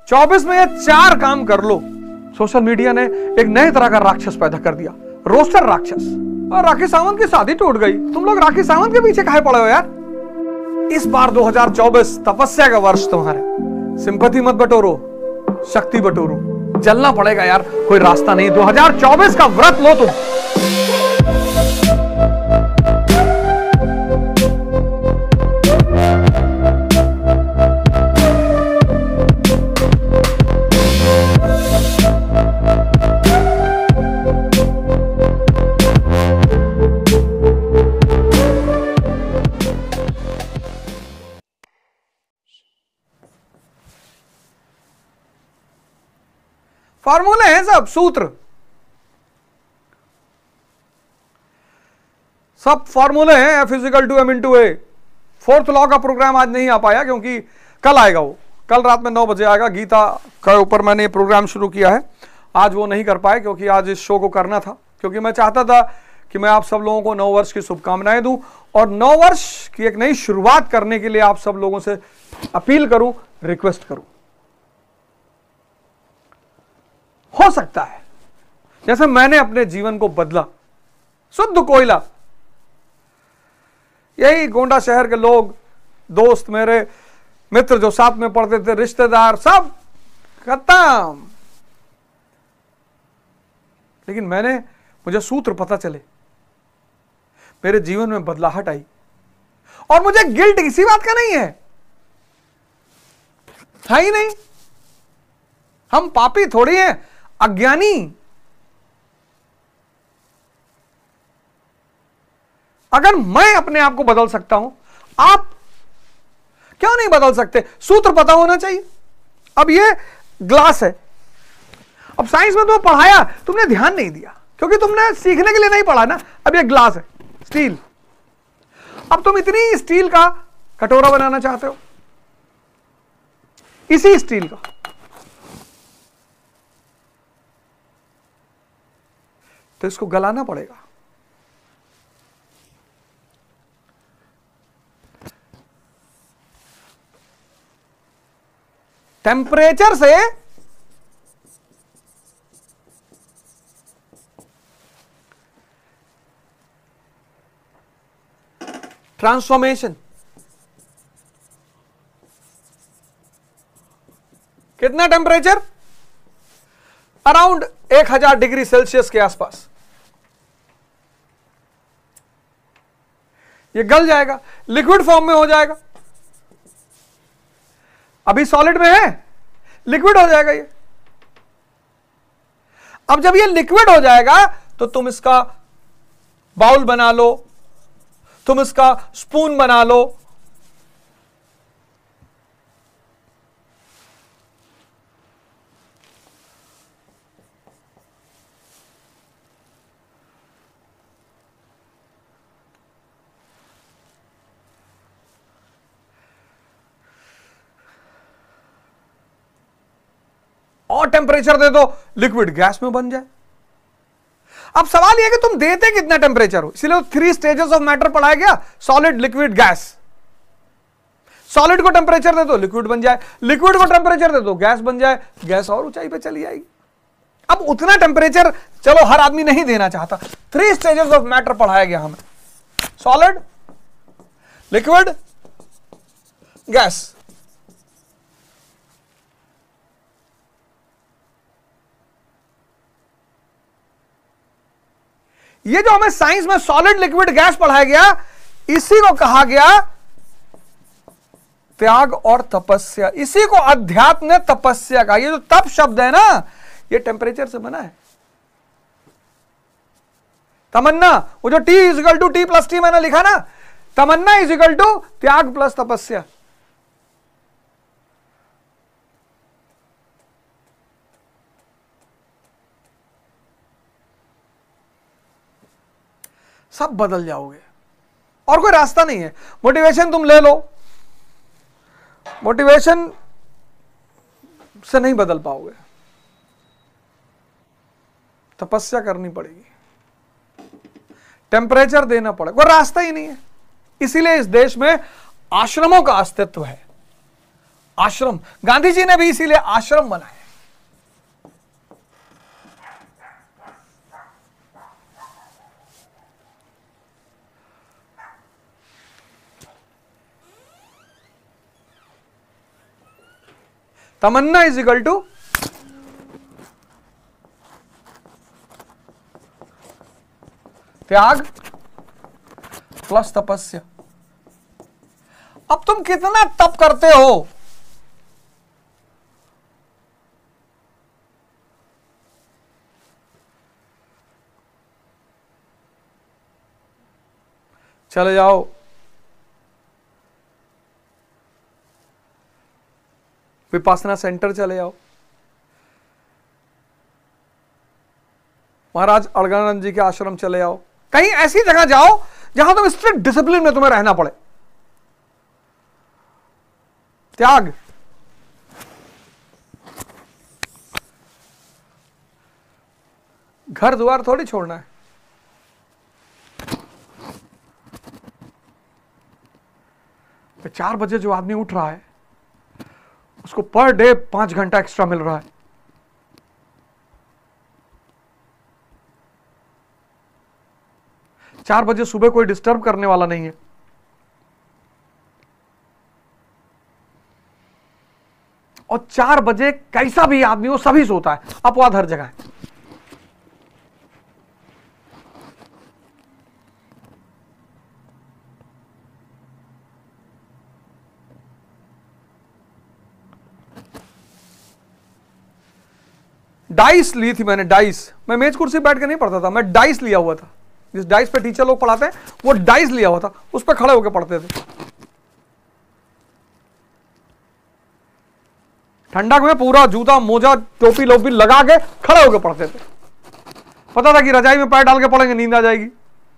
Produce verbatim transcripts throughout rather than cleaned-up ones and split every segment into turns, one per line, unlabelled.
चौबीस में ये चार काम कर लो, सोशल मीडिया ने एक नए तरह का राक्षस पैदा कर दिया, रोस्टर राक्षस। और राखी सावंत की शादी टूट गई, तुम लोग राखी सावंत के पीछे काहे पड़े हो यार। इस बार दो हज़ार चौबीस तपस्या का वर्ष तुम्हारे, सिंपैथी मत बटोरो, शक्ति बटोरो, चलना पड़ेगा यार, कोई रास्ता नहीं। दो हज़ार चौबीस का व्रत लो तुम। फॉर्मूले हैं सब, सूत्र, सब फॉर्मूले हैं। F is equal to M into A. Fourth law का प्रोग्राम आज नहीं आ पाया क्योंकि कल आएगा, वो कल रात में नौ बजे आएगा। गीता के ऊपर मैंने ये प्रोग्राम शुरू किया है, आज वो नहीं कर पाए क्योंकि आज इस शो को करना था, क्योंकि मैं चाहता था कि मैं आप सब लोगों को नौ वर्ष की शुभकामनाएं दूं और नौ वर्ष की एक नई शुरुआत करने के लिए आप सब लोगों से अपील करूं, रिक्वेस्ट करूं। हो सकता है जैसे मैंने अपने जीवन को बदला, शुद्ध कोयला, यही गोंडा शहर के लोग, दोस्त, मेरे मित्र जो साथ में पढ़ते थे, रिश्तेदार, सब खत्म। लेकिन मैंने, मुझे सूत्र पता चले, मेरे जीवन में बदलाहट आई और मुझे गिल्ट किसी बात का नहीं है, था ही नहीं। हम पापी थोड़ी हैं, अज्ञानी। अगर मैं अपने आप को बदल सकता हूं, आप क्यों नहीं बदल सकते? सूत्र पता होना चाहिए। अब ये ग्लास है, अब साइंस में तुम्हें पढ़ाया, तुमने ध्यान नहीं दिया क्योंकि तुमने सीखने के लिए नहीं पढ़ा ना। अब ये ग्लास है, स्टील। अब तुम इतनी स्टील का कटोरा बनाना चाहते हो, इसी स्टील का, तो इसको गलाना पड़ेगा। टेम्परेचर से ट्रांसफॉर्मेशन कितना टेम्परेचर? अराउंड एक हजार डिग्री सेल्सियस के आसपास ये गल जाएगा, लिक्विड फॉर्म में हो जाएगा। अभी सॉलिड में है, लिक्विड हो जाएगा ये। अब जब ये लिक्विड हो जाएगा तो तुम इसका बाउल बना लो, तुम इसका स्पून बना लो, और टेम्परेचर दे दो, लिक्विड गैस में बन जाए। अब सवाल यह कि तुम देते कितना टेम्परेचर हो, इसलिए थ्री स्टेजेस ऑफ मैटर पढ़ाया गया, सॉलिड, लिक्विड, गैस। सॉलिड को टेम्परेचर दे दो, लिक्विड बन जाए, लिक्विड को टेम्परेचर दे दो, गैस बन जाए, गैस और ऊंचाई पे चली जाएगी। अब उतना टेम्परेचर चलो हर आदमी नहीं देना चाहता, थ्री स्टेजेस ऑफ मैटर पढ़ाया गया हमें, सॉलिड, लिक्विड, गैस। ये जो हमें साइंस में सॉलिड, लिक्विड, गैस पढ़ाया गया, इसी को कहा गया त्याग और तपस्या। इसी को अध्यात्म ने तपस्या का, ये जो तप शब्द है ना, ये टेम्परेचर से बना है। तमन्ना, वो जो T is equal to T plus T मैंने लिखा ना, तमन्ना इजिकल टू त्याग प्लस तपस्या। सब बदल जाओगे और कोई रास्ता नहीं है। मोटिवेशन तुम ले लो, मोटिवेशन से नहीं बदल पाओगे, तपस्या करनी पड़ेगी, टेम्परेचर देना पड़ेगा, कोई रास्ता ही नहीं है। इसीलिए इस देश में आश्रमों का अस्तित्व है। आश्रम, गांधी जी ने भी इसीलिए आश्रम बनाए। तमन्ना इज इक्वल टू त्याग प्लस तपस्या। अब तुम कितना तप करते हो, चले जाओ विपासना सेंटर, चले जाओ महाराज अड़गानंद जी के आश्रम चले जाओ, कहीं ऐसी जगह जाओ जहां तुम स्ट्रिक्ट डिसिप्लिन में तुम्हें रहना पड़े। त्याग, घर द्वार थोड़ी छोड़ना है। चार बजे जो आदमी उठ रहा है उसको पर डे पांच घंटा एक्स्ट्रा मिल रहा है। चार बजे सुबह कोई डिस्टर्ब करने वाला नहीं है। और चार बजे कैसा भी आदमी हो सभी सोता है, अपवाद हर जगह है। डाइस ली थी मैंने, डाइस। मैं मेज कुर्सी बैठ के नहीं पढ़ता था, मैं डाइस लिया हुआ था। जिस डाइस पे टीचर लोग पढ़ाते हैं वो डाइस लिया हुआ था, उस पर खड़े होकर पढ़ते थे। ठंडक में पूरा जूता मोजा टोपी लोपी लगा के खड़े होकर पढ़ते थे। पता था कि रजाई में पैर डाल के पढ़ेंगे नींद आ जाएगी।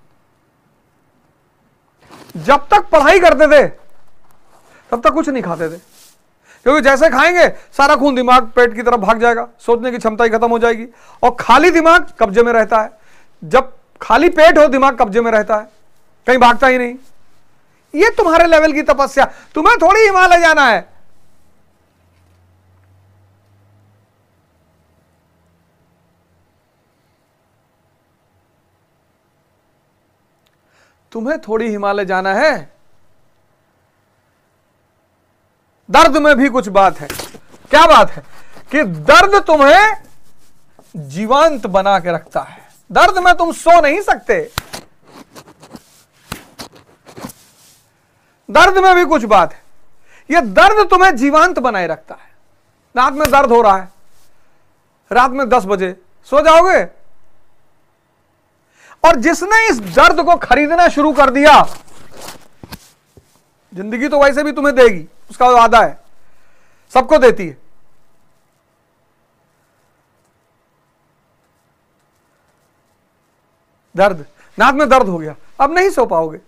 जब तक पढ़ाई करते थे तब तक कुछ नहीं खाते थे, क्योंकि जैसे खाएंगे सारा खून दिमाग पेट की तरफ भाग जाएगा, सोचने की क्षमता ही खत्म हो जाएगी। और खाली दिमाग कब्जे में रहता है। जब खाली पेट हो दिमाग कब्जे में रहता है, कहीं भागता ही नहीं। ये तुम्हारे लेवल की तपस्या, तुम्हें थोड़ी हिमालय जाना है। तुम्हें थोड़ी हिमालय जाना है। दर्द में भी कुछ बात है। क्या बात है? कि दर्द तुम्हें जीवंत बना के रखता है। दर्द में तुम सो नहीं सकते। दर्द में भी कुछ बात है। यह दर्द तुम्हें जीवंत बनाए रखता है। रात में दर्द हो रहा है, रात में दस बजे सो जाओगे। और जिसने इस दर्द को खरीदना शुरू कर दिया, जिंदगी तो वैसे भी तुम्हें देगी, उसका वादा है, सबको देती है। दर्द, नाक में दर्द हो गया, अब नहीं सो पाओगे।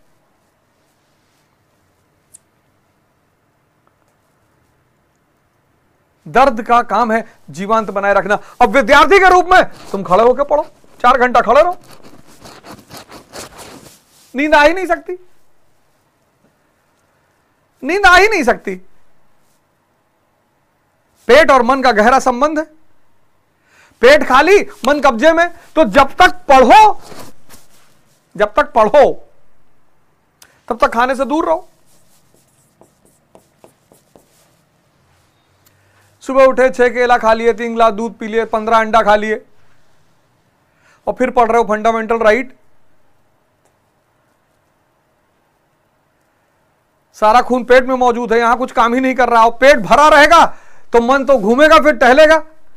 दर्द का काम है जीवांत बनाए रखना। अब विद्यार्थी के रूप में तुम खड़े होकर पढ़ो, चार घंटा खड़े रहो, नींद आ ही नहीं सकती। नींद आ ही नहीं सकती। पेट और मन का गहरा संबंध है। पेट खाली, मन कब्जे में। तो जब तक पढ़ो, जब तक पढ़ो तब तक खाने से दूर रहो। सुबह उठे, छह केला खा लिए, तीन गिलास दूध पी लिए, पंद्रह अंडा खा लिए, और फिर पढ़ रहे हो फंडामेंटल राइट। सारा खून पेट में मौजूद है, यहां कुछ काम ही नहीं कर रहा हो। पेट भरा रहेगा तो मन तो घूमेगा, फिर टहलेगा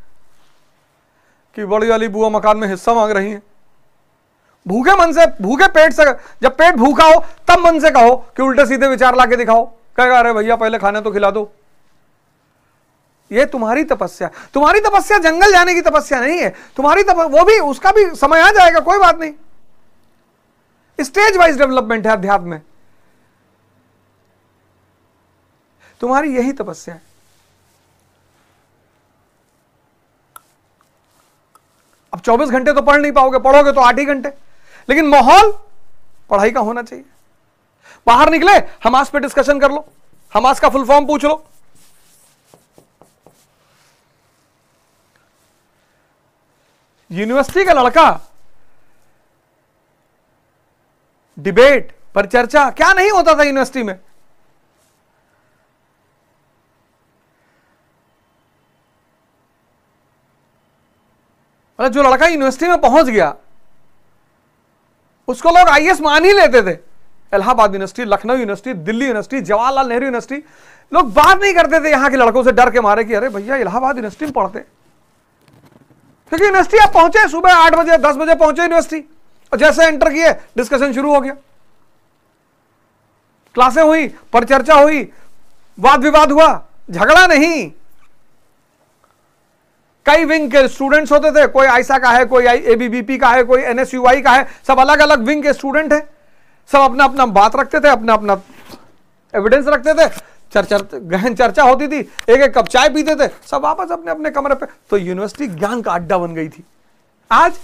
कि बड़ी वाली बुआ मकान में हिस्सा मांग रही है। भूखे मन से, भूखे पेट से, जब पेट भूखा हो तब मन से कहो कि उल्टे सीधे विचार लाके दिखाओ। कहेगा अरे भैया पहले खाने तो खिला दो। ये तुम्हारी तपस्या। तुम्हारी तपस्या जंगल जाने की तपस्या नहीं है। तुम्हारी तपस्या, वो भी, उसका भी समय आ जाएगा, कोई बात नहीं। स्टेज वाइज डेवलपमेंट है अध्यात्म में। तुम्हारी यही तपस्या है। अब चौबीस घंटे तो पढ़ नहीं पाओगे, पढ़ोगे तो आठ ही घंटे, लेकिन माहौल पढ़ाई का होना चाहिए। बाहर निकले, हमास पे डिस्कशन कर लो, हमास का फुल फॉर्म पूछ लो, यूनिवर्सिटी का लड़का डिबेट पर चर्चा, क्या नहीं होता था यूनिवर्सिटी में। मतलब जो लड़का यूनिवर्सिटी में पहुंच गया उसको लोग आईएएस मान ही लेते थे। Allahabad university, Lucknow university, Delhi university, Jawaharlal Nehru university, लोग बात नहीं करते थे यहां के लड़कों से डर के मारे कि अरे भैया इलाहाबाद यूनिवर्सिटी में पढ़ते। क्योंकि यूनिवर्सिटी आप पहुंचे सुबह आठ बजे दस बजे पहुंचे यूनिवर्सिटी, और जैसे एंटर किए डिस्कशन शुरू हो गया, क्लासें हुई, परिचर्चा हुई, वाद विवाद हुआ, झगड़ा नहीं। कई विंग के स्टूडेंट्स होते थे, कोई आईसा का है, कोई एबीवीपी का है, कोई एनएसयूआई का है, सब अलग अलग विंग के स्टूडेंट हैं, सब अपना अपना बात रखते थे, अपना अपना एविडेंस रखते थे, चर्चा गहन चर्चा होती थी, एक एक कप चाय पीते थे, सब वापस अपने अपने कमरे पे। तो यूनिवर्सिटी ज्ञान का अड्डा बन गई थी। आज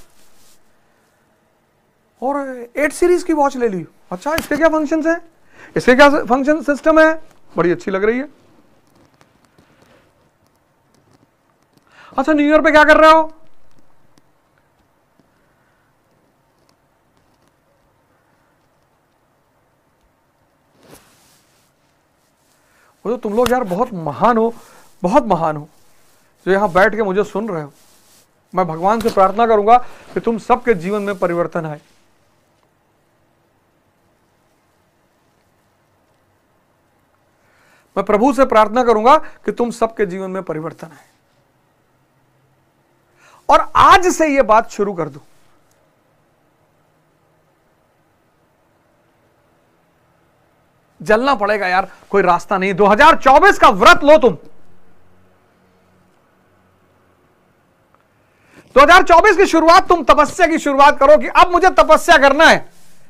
और एट सीरीज की वॉच ले ली, अच्छा इसके क्या फंक्शंस हैं, इसके क्या फंक्शन सिस्टम है, बड़ी अच्छी लग रही है। अच्छा न्यू ईयर पे क्या कर रहे हो, वो तो तुम लोग यार बहुत महान हो, बहुत महान हो जो यहां बैठ के मुझे सुन रहे हो। मैं भगवान से प्रार्थना करूंगा कि तुम सबके जीवन में परिवर्तन आए। मैं प्रभु से प्रार्थना करूंगा कि तुम सबके जीवन में परिवर्तन आए, और आज से यह बात शुरू कर दो। जलना पड़ेगा यार, कोई रास्ता नहीं। दो हज़ार चौबीस का व्रत लो तुम। दो हज़ार चौबीस की शुरुआत तुम तपस्या की शुरुआत करो कि अब मुझे तपस्या करना है,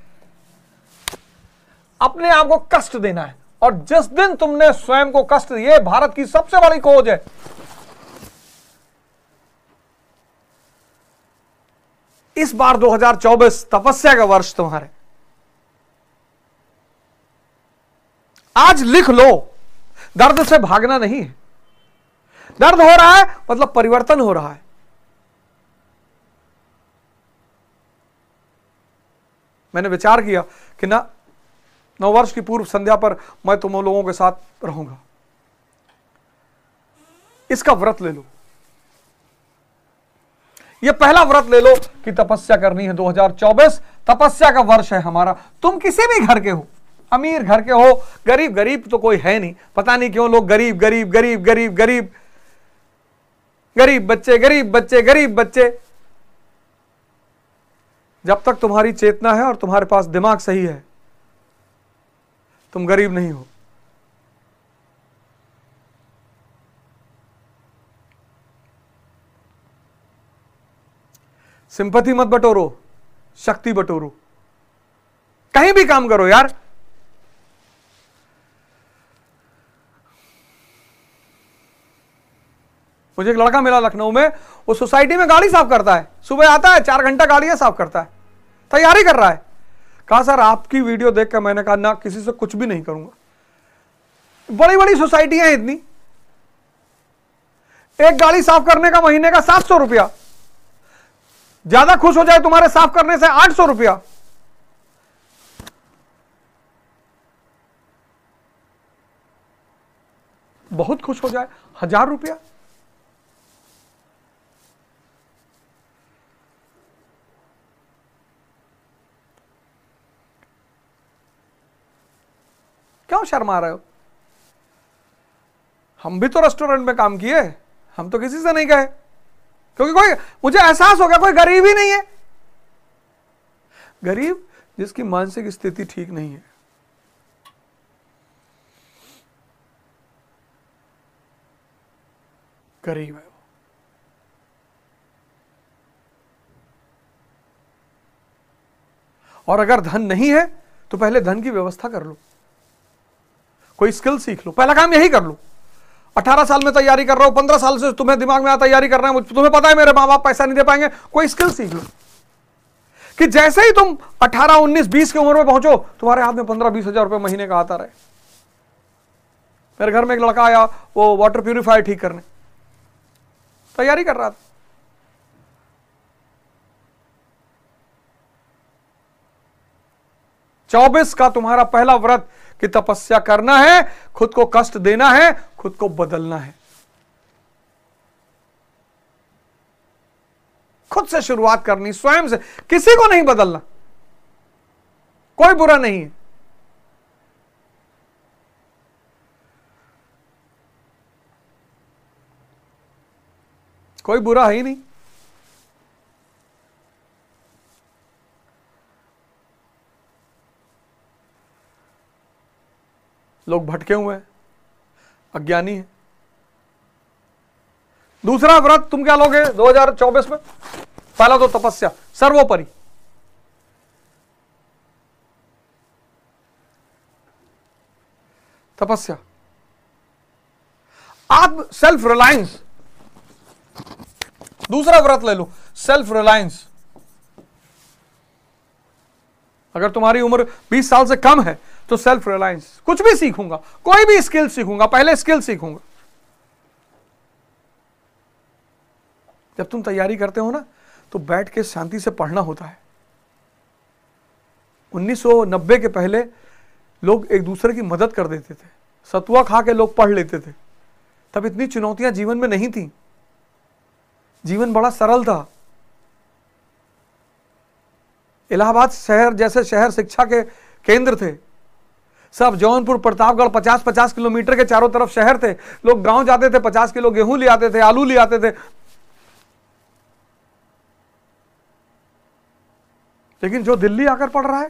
अपने आप को कष्ट देना है। और जिस दिन तुमने स्वयं को कष्ट दिए, भारत की सबसे बड़ी खोज है, इस बार दो हज़ार चौबीस तपस्या का वर्ष तुम्हारे। आज लिख लो, दर्द से भागना नहीं है। दर्द हो रहा है मतलब परिवर्तन हो रहा है। मैंने विचार किया कि ना नौ वर्ष की पूर्व संध्या पर मैं तुम लोगों के साथ रहूंगा, इसका व्रत ले लो। यह पहला व्रत ले लो कि तपस्या करनी है। दो हज़ार चौबीस तपस्या का वर्ष है हमारा। तुम किसी भी घर के हो, अमीर घर के हो, गरीब, गरीब तो कोई है नहीं, पता नहीं क्यों लोग गरीब गरीब गरीब गरीब गरीब गरीब बच्चे, गरीब बच्चे, गरीब बच्चे। जब तक तुम्हारी चेतना है और तुम्हारे पास दिमाग सही है, तुम गरीब नहीं हो। सिंपैथी मत बटोरो, शक्ति बटोरो। कहीं भी काम करो यार। मुझे एक लड़का मिला लखनऊ में, वो सोसाइटी में गाड़ी साफ करता है, सुबह आता है, चार घंटा गाड़ियां साफ करता है, तैयारी कर रहा है। कहा सर आपकी वीडियो देख कर मैंने कहा ना किसी से कुछ भी नहीं करूंगा। बड़ी बड़ी सोसाइटियां हैं इतनी, एक गाड़ी साफ करने का महीने का सात सौ रुपया, ज्यादा खुश हो जाए तुम्हारे साफ करने से आठ सौ रुपया। बहुत खुश हो जाए हजार रुपया। क्यों शर्मा रहे हो? हम भी तो रेस्टोरेंट में काम किए, हम तो किसी से नहीं गए, क्योंकि कोई मुझे एहसास हो गया कोई गरीब ही नहीं है। गरीब जिसकी मानसिक स्थिति ठीक नहीं है। गरीब है वो। और अगर धन नहीं है तो पहले धन की व्यवस्था कर लो, कोई स्किल सीख लो। पहला काम यही कर लो। अठारह साल में तैयारी कर रहे हो, पंद्रह साल से तुम्हें दिमाग में आ तैयारी कर रहे हैं, तुम्हें पता है मेरे माँ बाप पैसा नहीं दे पाएंगे, कोई स्किल सीख लो कि जैसे ही तुम अठारह उन्नीस बीस की उम्र में पहुंचो, तुम्हारे हाथ में पंद्रह बीस हजार रुपए महीने का आता रहे। मेरे घर में एक लड़का आया, वो वाटर प्यूरिफायर ठीक करने तैयारी कर रहा था। चौबीस का तुम्हारा पहला व्रत कि तपस्या करना है, खुद को कष्ट देना है, खुद को बदलना है। खुद से शुरुआत करनी, स्वयं से, किसी को नहीं बदलना। कोई बुरा नहीं है। कोई बुरा है ही नहीं। लोग भटके हुए हैं, अज्ञानी हैं। दूसरा व्रत तुम क्या लोगे दो हज़ार चौबीस में? पहला तो तपस्या सर्वोपरि। तपस्या, आत्म सेल्फ रिलायंस। दूसरा व्रत ले लो, सेल्फ रिलायंस। अगर तुम्हारी उम्र बीस साल से कम है तो सेल्फ रिलायंस। कुछ भी सीखूंगा, कोई भी स्किल सीखूंगा, पहले स्किल सीखूंगा। जब तुम तैयारी करते हो ना तो बैठ के शांति से पढ़ना होता है। उन्नीस सौ नब्बे के पहले लोग एक दूसरे की मदद कर देते थे, सतुआ खा के लोग पढ़ लेते थे। तब इतनी चुनौतियां जीवन में नहीं थी, जीवन बड़ा सरल था। इलाहाबाद शहर जैसे शहर शिक्षा के केंद्र थे। सब जौनपुर, प्रतापगढ़ पचास पचास किलोमीटर के चारों तरफ शहर थे। लोग गांव जाते थे, पचास किलो गेहूं ले आते थे, आलू ले आते थे। लेकिन जो दिल्ली आकर पढ़ रहा है,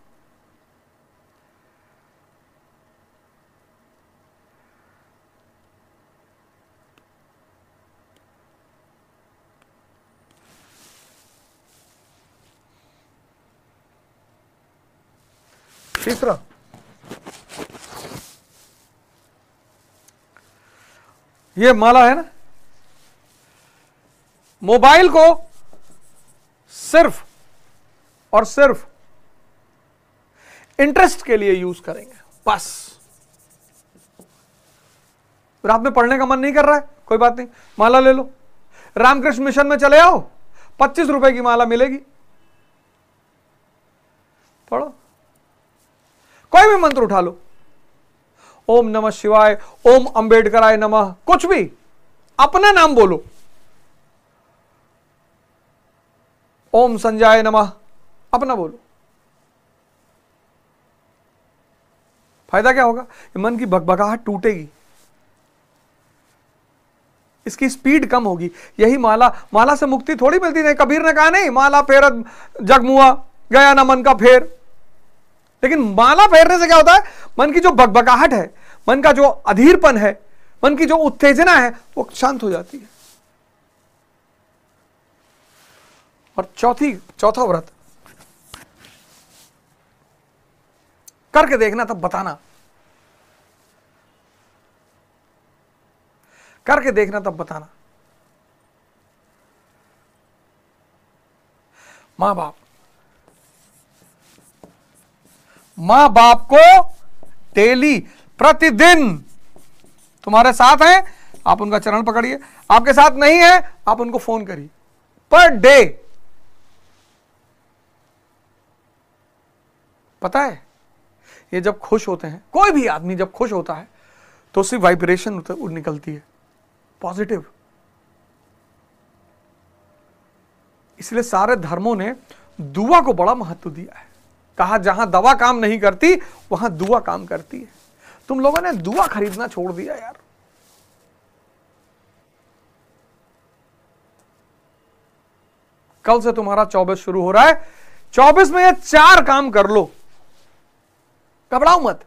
तीसरा ये माला है ना, मोबाइल को सिर्फ और सिर्फ इंटरेस्ट के लिए यूज करेंगे, बस। रात में पढ़ने का मन नहीं कर रहा है, कोई बात नहीं, माला ले लो। रामकृष्ण मिशन में चले आओ, पच्चीस रुपए की माला मिलेगी, पढ़ो। कोई भी मंत्र उठा लो, ओम नमः शिवाय, ओम अंबेडकराय नमः, कुछ भी, अपना नाम बोलो। ओम संजय नमः, अपना बोलो। फायदा क्या होगा? मन की बकबकाहट टूटेगी, इसकी स्पीड कम होगी। यही माला, माला से मुक्ति थोड़ी मिलती नहीं। कबीर ने कहा नहीं, माला फेरत जगमुआ गया ना मन का फेर। लेकिन माला फेरने से क्या होता है? मन की जो बकबकाहट है, मन का जो अधीरपन है, मन की जो उत्तेजना है, वो शांत हो जाती है। और चौथी चौथा व्रत करके देखना, तब बताना। करके देखना तब बताना। मां बाप, मां बाप को डेली, प्रतिदिन तुम्हारे साथ हैं, आप उनका चरण पकड़िए। आपके साथ नहीं है, आप उनको फोन करिए, पर डे। पता है, ये जब खुश होते हैं, कोई भी आदमी जब खुश होता है तो उसकी वाइब्रेशन निकलती है पॉजिटिव। इसलिए सारे धर्मों ने दुआ को बड़ा महत्व दिया है। कहा जहां दवा काम नहीं करती वहां दुआ काम करती है। तुम लोगों ने दुआ खरीदना छोड़ दिया यार। कल से तुम्हारा चौबीस शुरू हो रहा है। चौबीस में ये चार काम कर लो, घबराओ मत।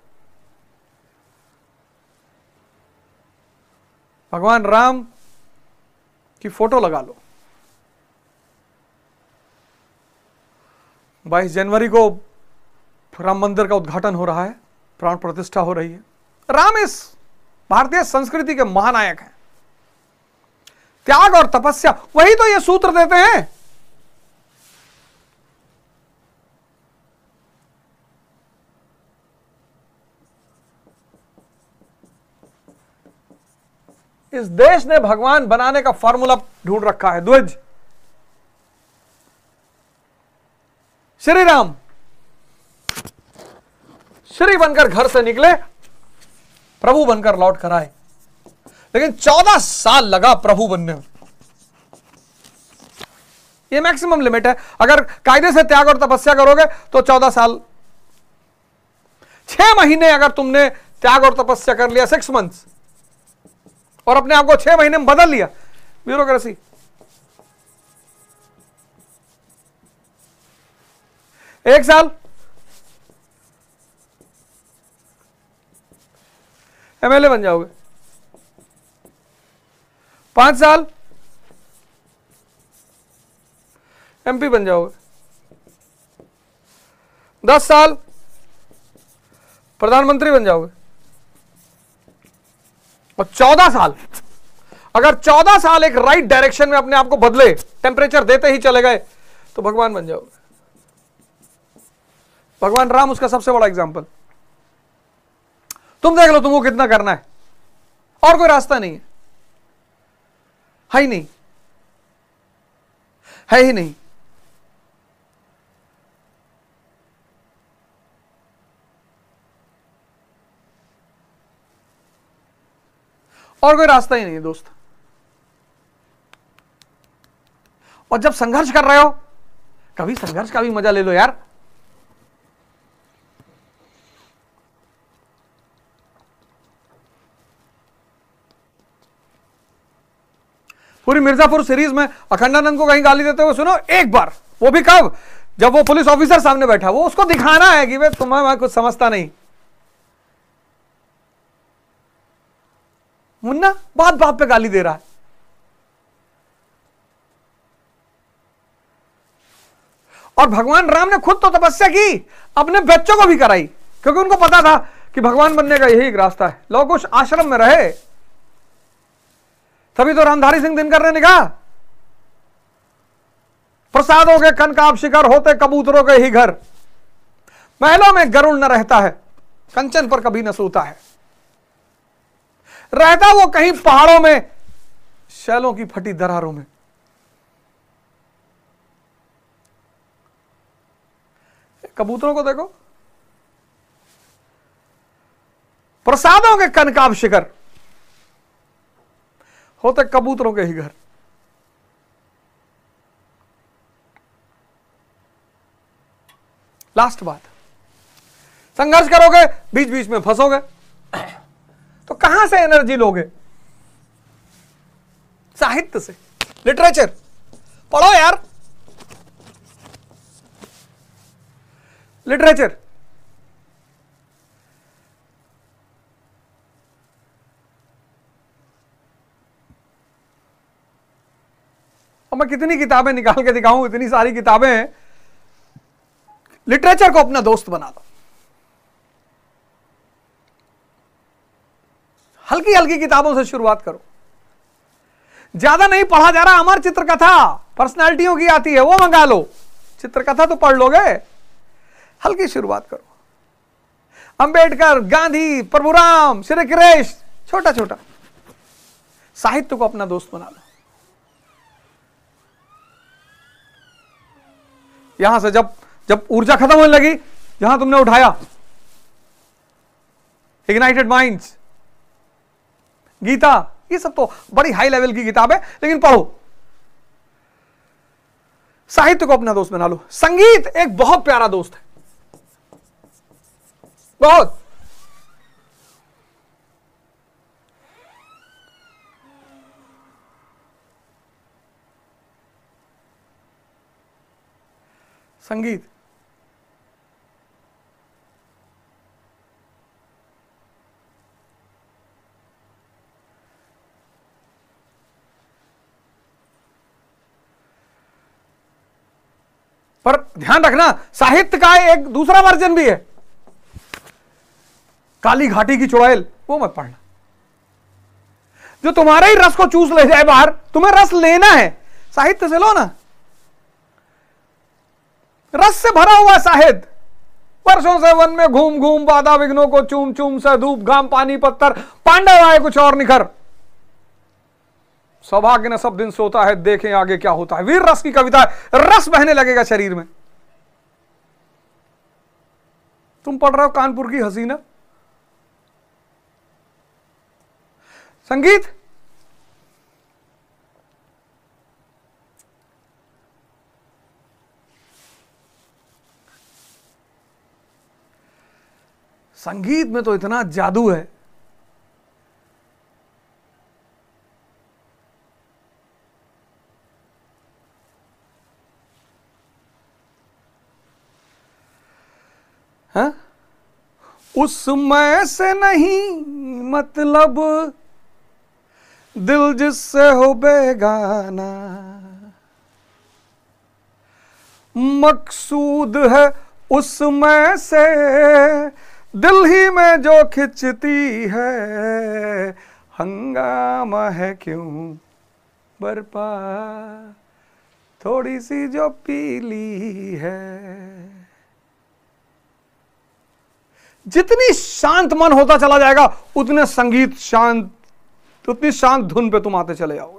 भगवान राम की फोटो लगा लो। बाईस जनवरी को राम मंदिर का उद्घाटन हो रहा है, प्राण प्रतिष्ठा हो रही है। राम इस भारतीय संस्कृति के महानायक हैं। त्याग और तपस्या, वही तो ये सूत्र देते हैं। इस देश ने भगवान बनाने का फॉर्मूला ढूंढ रखा है, ध्वज। श्री राम श्री बनकर घर से निकले, प्रभु बनकर लौट कर आए, लेकिन चौदह साल लगा प्रभु बनने में। ये मैक्सिमम लिमिट है। अगर कायदे से त्याग और तपस्या करोगे तो चौदह साल। छह महीने अगर तुमने त्याग और तपस्या कर लिया, सिक्स मंथ्स, और अपने आप को छह महीने में बदल लिया, ब्यूरोक्रेसी। एक साल एमएलए बन जाओगे, पांच साल एमपी बन जाओगे, दस साल प्रधानमंत्री बन जाओगे, और चौदह साल, अगर चौदह साल एक राइट डायरेक्शन में अपने आप को बदले, टेम्परेचर देते ही चले गए, तो भगवान बन जाओगे। भगवान राम उसका सबसे बड़ा एग्जाम्पल। तुम देख लो तुमको कितना करना है, और कोई रास्ता नहीं है, है ही नहीं, है ही नहीं। और कोई रास्ता ही नहीं है दोस्त। और जब संघर्ष कर रहे हो, कभी संघर्ष का भी मजा ले लो यार। पूरी मिर्जापुर सीरीज में अखंडानंद को कहीं गाली देते हुए सुनो एक बार, वो भी कब, जब वो पुलिस ऑफिसर सामने बैठा, वो उसको दिखाना है कि वे तुम्हें मैं कुछ समझता नहीं। मुन्ना बात बात पे गाली दे रहा है। और भगवान राम ने खुद तो तपस्या की, अपने बच्चों को भी कराई, क्योंकि उनको पता था कि भगवान बनने का यही एक रास्ता है। लोग उस आश्रम में रहे, तभी तो रामधारी सिंह दिनकर ने कहा, प्रसादों के कनकाब शिखर होते कबूतरों के ही घर, महलों में गरुड़ न रहता है, कंचन पर कभी न सोता है, रहता वो कहीं पहाड़ों में, शैलों की फटी दरारों में। कबूतरों को देखो, प्रसादों के कनकाब शिखर होते कबूतरों के ही घर। लास्ट बात, संघर्ष करोगे, बीच बीच में फंसोगे, तो कहां से एनर्जी लोगे? साहित्य से, लिटरेचर पढ़ो यार, लिटरेचर। और मैं कितनी किताबें निकाल के दिखाऊं, इतनी सारी किताबें हैं। लिटरेचर को अपना दोस्त बना दो, हल्की हल्की किताबों से शुरुआत करो। ज्यादा नहीं पढ़ा जा रहा, अमर चित्रकथा पर्सनालिटियों की आती है, वो मंगा लो, चित्रकथा तो पढ़ लोगे। हल्की शुरुआत करो, अंबेडकर, गांधी, प्रभुराम, श्री कृष्ण, छोटा छोटा। साहित्य को अपना दोस्त बना लो। यहां से जब जब ऊर्जा खत्म होने लगी, जहां तुमने उठाया, इग्नाइटेड माइंड्स, गीता, ये सब तो बड़ी हाई लेवल की किताब है, लेकिन पढ़ो। साहित्य को अपना दोस्त बना लो। संगीत एक बहुत प्यारा दोस्त है, बहुत। संगीत पर ध्यान रखना, साहित्य का एक दूसरा वर्जन भी है, काली घाटी की चुड़ैल, वो मत पढ़ना, जो तुम्हारे ही रस को चूस ले जाए बाहर। तुम्हें रस लेना है, साहित्य से लो ना, रस से भरा हुआ साहित्य। वर्षों से वन में घूम घूम बाधा विघ्नों को चूम चूम से धूप घाम पानी पत्थर, पांडव आए कुछ और निखर, सौभाग्य न सब दिन सोता है, देखें आगे क्या होता है। वीर रस की कविता है, रस बहने लगेगा शरीर में। तुम पढ़ रहे हो कानपुर की हसीना। संगीत संगीत में तो इतना जादू है। हाँ? उसमें से नहीं मतलब दिल जिससे हो बेगाना, मकसूद है उसमें से दिल ही में जो खिंचती है, हंगामा है क्यों बरपा थोड़ी सी जो पीली है। जितनी शांत मन होता चला जाएगा उतने संगीत शांत, उतनी शांत धुन पे तुम आते चले जाओगे।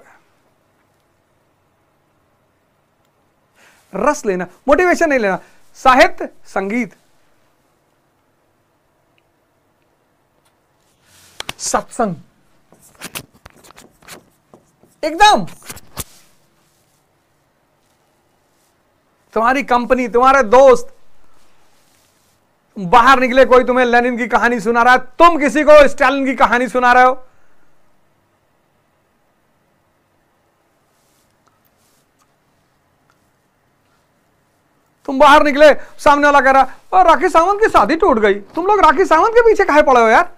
रस लेना, मोटिवेशन नहीं लेना। साहित्य, संगीत, सत्संग, एकदम तुम्हारी कंपनी, तुम्हारे दोस्त, बाहर निकले कोई तुम्हें लेनिन की कहानी सुना रहा है, तुम किसी को स्टालिन की कहानी सुना रहे हो। तुम बाहर निकले, सामने वाला कह रहा और राखी सावंत की शादी टूट गई। तुम लोग राखी सावंत के पीछे काहे पड़े हो यार?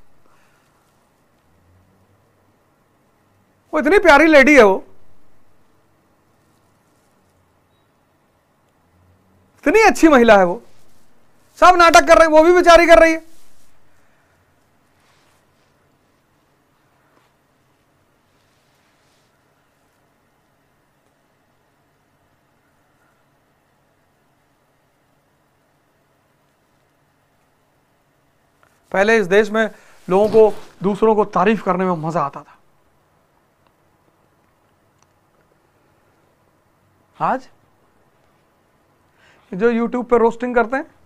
वो इतनी प्यारी लेडी है, वो इतनी अच्छी महिला है, वो सब नाटक कर रहे हैं, वो भी बेचारी कर रही है। पहले इस देश में लोगों को दूसरों को तारीफ करने में मजा आता था। आज जो यूट्यूब पे रोस्टिंग करते हैं,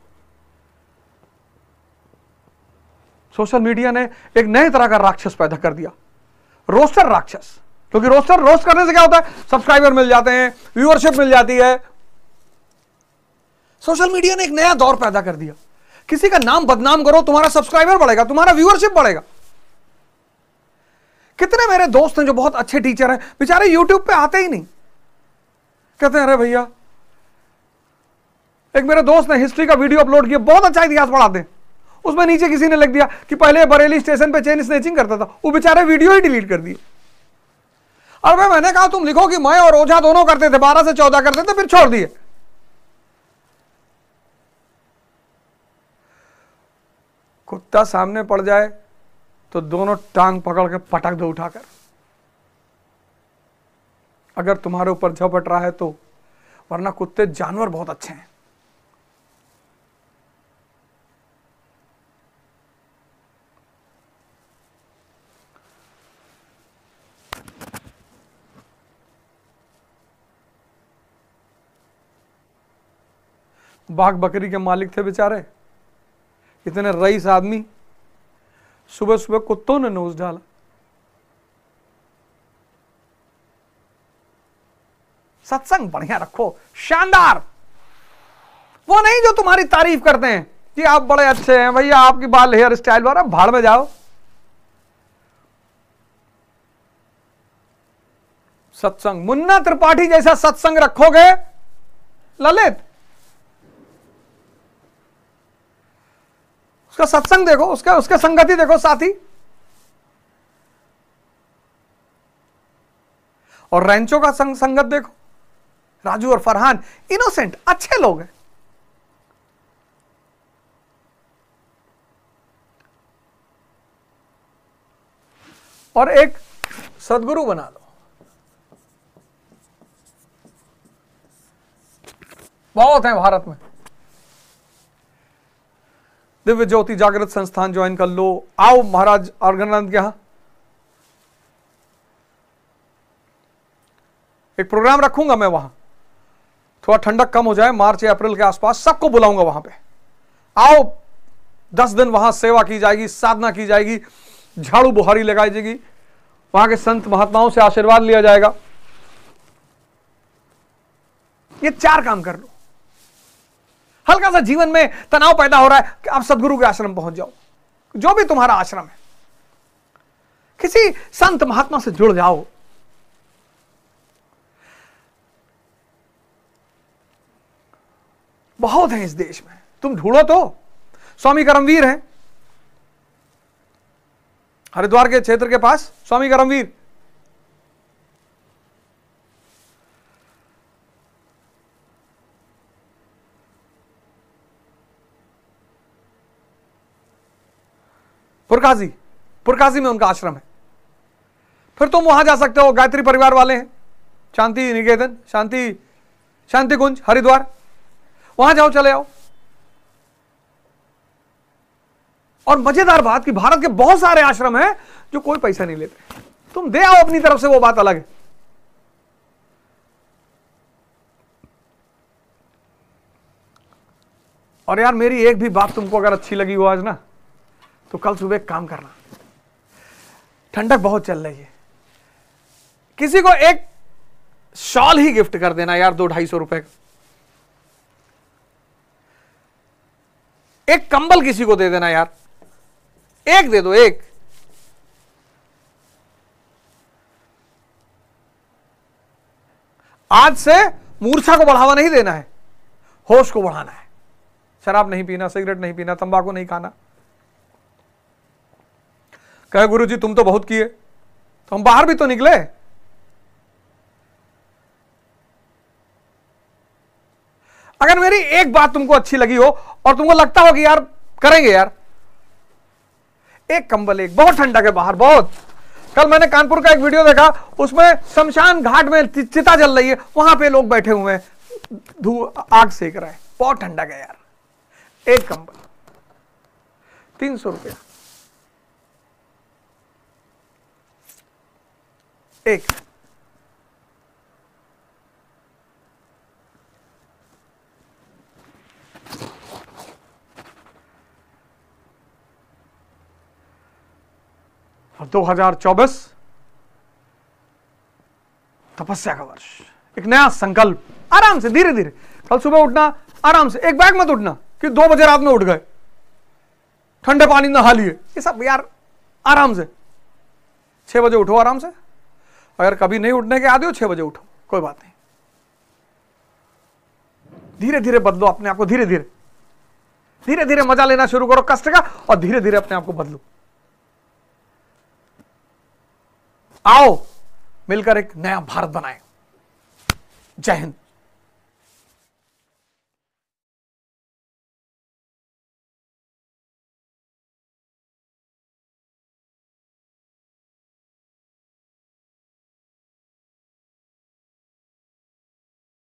सोशल मीडिया ने एक नए तरह का राक्षस पैदा कर दिया, रोस्टर राक्षस। क्योंकि रोस्टर रोस्ट करने से क्या होता है? सब्सक्राइबर मिल जाते हैं, व्यूअरशिप मिल जाती है। सोशल मीडिया ने एक नया दौर पैदा कर दिया। किसी का नाम बदनाम करो, तुम्हारा सब्सक्राइबर बढ़ेगा, तुम्हारा व्यूअरशिप बढ़ेगा। कितने मेरे दोस्त हैं जो बहुत अच्छे टीचर हैं, बेचारे यूट्यूब पे आते ही नहीं। कहते हैं अरे भैया, एक मेरे दोस्त ने हिस्ट्री का वीडियो अपलोड किया, बहुत अच्छा इतिहास पढ़ाते हैं। उसमें नीचे किसी ने लिख दिया कि पहले बरेली स्टेशन पे चेन स्नेचिंग करता था, वो बेचारे वीडियो ही डिलीट कर दिए। और मैं मैंने कहा तुम लिखो कि मैं और ओझा दोनों करते थे, बारह से चौदह करते थे, फिर छोड़ दिए। कुत्ता सामने पड़ जाए तो दोनों टांग पकड़ के पटक दो उठाकर। अगर तुम्हारे ऊपर झपट रहा है तो, वरना कुत्ते जानवर बहुत अच्छे हैं। बाघ बकरी के मालिक थे बेचारे, इतने रईस आदमी, सुबह सुबह कुत्तों ने नोच डाला। सत्संग बढ़िया रखो, शानदार। वो नहीं जो तुम्हारी तारीफ करते हैं कि आप बड़े अच्छे हैं भैया, आपकी बाल हेयर स्टाइल वाला, भाड़ में जाओ। सत्संग, मुन्ना त्रिपाठी जैसा सत्संग रखोगे ललित, उसका सत्संग देखो, उसका उसका संगति देखो साथी। और रैंचो का संग, संगत देखो, राजू और फरहान इनोसेंट अच्छे लोग हैं। और एक सदगुरु बना लो, बहुत है भारत में। दिव्य ज्योति जागृत संस्थान ज्वाइन कर लो, आओ महाराज अर्घनानंद के यहां एक प्रोग्राम रखूंगा मैं, वहां थोड़ा ठंडक कम हो जाए, मार्च या अप्रैल के आसपास सबको बुलाऊंगा वहां पे। आओ दस दिन वहां सेवा की जाएगी, साधना की जाएगी, झाड़ू बुहारी लगाई जाएगी, वहां के संत महात्माओं से आशीर्वाद लिया जाएगा। ये चार काम कर लो। हल्का सा जीवन में तनाव पैदा हो रहा है कि आप सदगुरु के आश्रम पहुंच जाओ, जो भी तुम्हारा आश्रम है, किसी संत महात्मा से जुड़ जाओ। बहुत है इस देश में, तुम ढूंढो तो। स्वामी करमवीर हैं हरिद्वार के क्षेत्र के पास, स्वामी करमवीर। पुरकाजी, पुरकाजी में उनका आश्रम है। फिर तुम वहां जा सकते हो, गायत्री परिवार वाले हैं, शांति निकेतन, शांति शांति कुंज हरिद्वार, वहां जाओ, चले आओ। और मजेदार बात कि भारत के बहुत सारे आश्रम हैं जो कोई पैसा नहीं लेते, तुम दे आओ अपनी तरफ से, वो बात अलग है। और यार मेरी एक भी बात तुमको अगर अच्छी लगी हो आज ना, तो कल सुबह काम करना। ठंडक बहुत चल रही है, किसी को एक शॉल ही गिफ्ट कर देना यार, दो ढाई सौ रुपए का। एक कंबल किसी को दे देना यार, एक दे दो, एक। आज से मूर्छा को बढ़ावा नहीं देना है, होश को बढ़ाना है। शराब नहीं पीना, सिगरेट नहीं पीना, तंबाकू नहीं खाना। कहे गुरु जी तुम तो बहुत किए, तो हम बाहर भी तो निकले। अगर मेरी एक बात तुमको अच्छी लगी हो और तुमको लगता हो कि यार करेंगे यार, एक कंबल, एक, बहुत ठंडक है बाहर बहुत। कल मैंने कानपुर का एक वीडियो देखा, उसमें शमशान घाट में चिता जल रही है, वहां पे लोग बैठे हुए हैं, धू आग सेक रहे हैं, बहुत ठंडक है यार। एक कंबल तीन सौ रुपया, एक। और दो हज़ार चौबीस तपस्या का वर्ष, एक नया संकल्प। आराम से, धीरे धीरे, कल सुबह उठना आराम से, एक बैग मत उठना कि दो बजे रात में उठ गए, ठंडे पानी नहा लिए, ये सब यार आराम से। छह बजे उठो आराम से, अगर कभी नहीं उठने के आदि हो छह बजे उठो, कोई बात नहीं। धीरे धीरे बदलो अपने आप को, धीरे धीरे धीरे धीरे मजा लेना शुरू करो कष्ट का, और धीरे धीरे अपने आप को बदलो। आओ मिलकर एक नया भारत बनाएं। जय हिंद।